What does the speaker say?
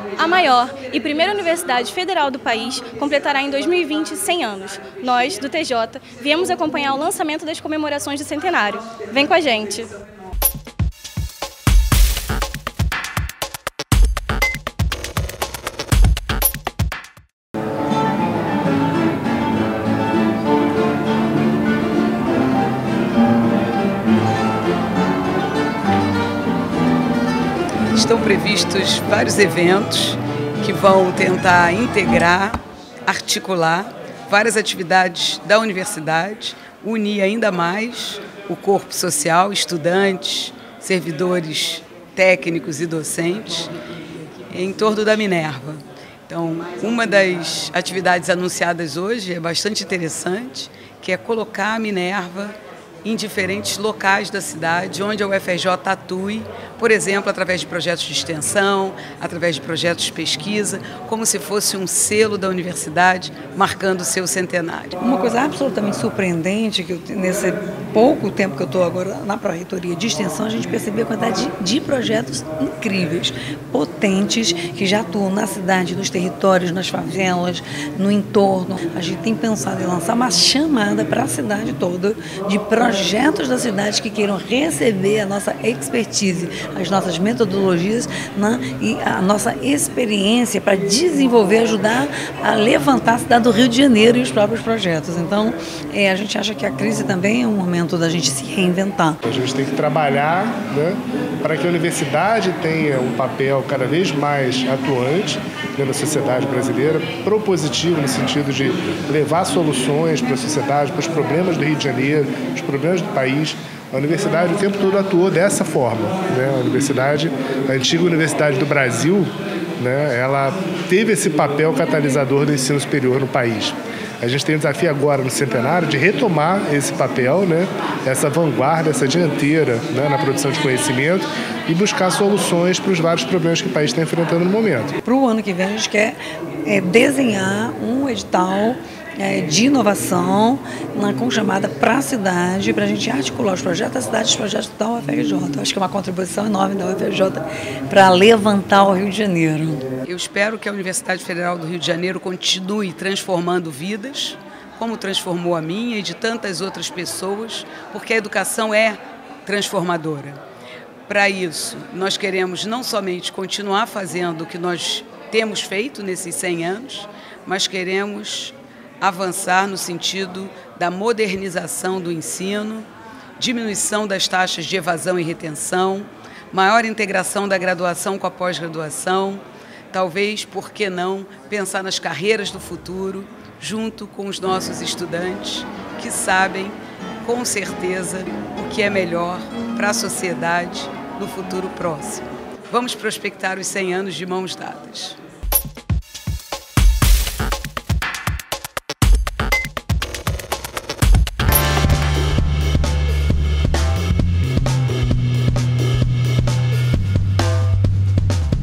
A maior e primeira universidade federal do país completará em 2020 100 anos. Nós, do TJ, viemos acompanhar o lançamento das comemorações do centenário. Vem com a gente! Estão previstos vários eventos que vão tentar integrar, articular várias atividades da universidade, unir ainda mais o corpo social, estudantes, servidores técnicos e docentes em torno da Minerva. Então, uma das atividades anunciadas hoje é bastante interessante, que é colocar a Minerva em diferentes locais da cidade, onde a UFRJ atue, por exemplo, através de projetos de extensão, através de projetos de pesquisa, como se fosse um selo da universidade marcando o seu centenário. Uma coisa absolutamente surpreendente, que nesse pouco tempo que eu estou agora na pró-reitoria de extensão, a gente percebeu a quantidade de projetos incríveis, potentes, que já atuam na cidade, nos territórios, nas favelas, no entorno. A gente tem pensado em lançar uma chamada para a cidade toda de projetos da cidade que queiram receber a nossa expertise, as nossas metodologias, né, e a nossa experiência para desenvolver, ajudar a levantar a cidade do Rio de Janeiro e os próprios projetos. Então, a gente acha que a crise também é um momento da gente se reinventar. A gente tem que trabalhar, né, para que a universidade tenha um papel cada vez mais atuante na sociedade brasileira, propositivo no sentido de levar soluções para a sociedade, para os problemas do Rio de Janeiro, os problemas do país. A universidade o tempo todo atuou dessa forma, né? A antiga Universidade do Brasil, né, ela teve esse papel catalisador do ensino superior no país. A gente tem um desafio agora no centenário de retomar esse papel, né, essa vanguarda, essa dianteira, né, na produção de conhecimento e buscar soluções para os vários problemas que o país está enfrentando no momento. Para o ano que vem a gente quer desenhar um edital de inovação com chamada para a cidade, para a gente articular os projetos da cidade e os projetos da UFRJ. Eu acho que é uma contribuição enorme da UFRJ para levantar o Rio de Janeiro. Eu espero que a Universidade Federal do Rio de Janeiro continue transformando vidas, como transformou a minha e de tantas outras pessoas, porque a educação é transformadora. Para isso, nós queremos não somente continuar fazendo o que nós temos feito nesses 100 anos, mas queremos avançar no sentido da modernização do ensino, diminuição das taxas de evasão e retenção, maior integração da graduação com a pós-graduação, talvez, por que não, pensar nas carreiras do futuro, junto com os nossos estudantes, que sabem, com certeza, o que é melhor para a sociedade no futuro próximo. Vamos prospectar os 100 anos de mãos dadas.